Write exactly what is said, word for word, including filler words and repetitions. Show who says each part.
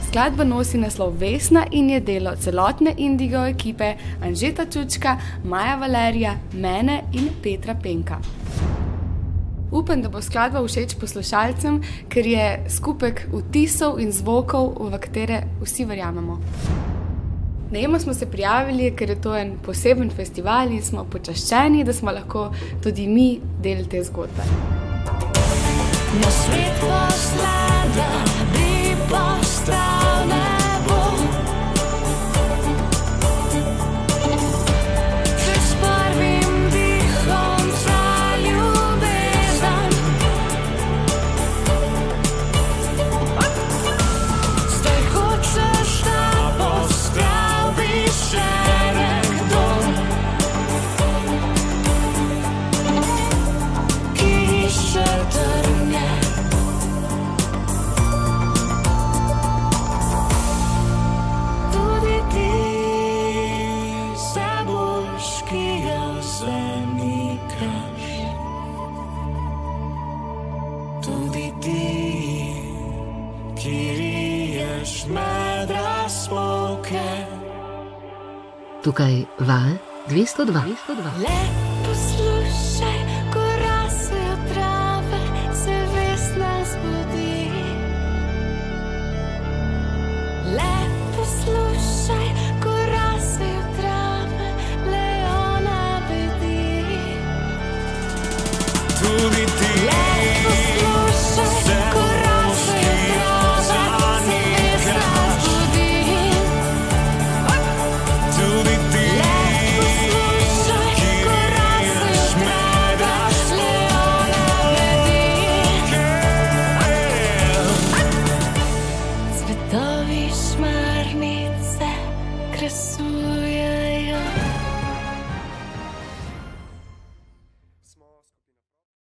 Speaker 1: Skladba nosi naslov Vesna in je delo celotne Indigo ekipe Anžeta Čučka, Maja Valerija, mene in Petra Penka. Upam, da bo skladba všeč poslušalcem, ker je skupek vtisov in zvokov, v katere vsi verjamemo. Nemo smo se prijavili, ker je to en poseben festival in smo počaščeni, da smo lahko tudi mi del te zgodbe.
Speaker 2: Na svet poslala bi postal nebo. Že s prvim dihom za ljubezen. Zdaj hočeš, da postal bi še nekdo, ki še trne. Tudi ti se boš, ki ga zamikaš. Tudi ti, ki riješ med razpoke.
Speaker 3: Tukaj Val dvesto dva.
Speaker 2: Le poslušaj, ko rasejo trave, se vesna zbudi. Le poslušaj, ko rasejo trave, le ona bedi.
Speaker 4: Tudi ti
Speaker 2: Le poslušaj, ko rasejo trave, se vesna zbudi.
Speaker 4: Tudi ti
Speaker 2: Cvetovi šmarnice krasujejo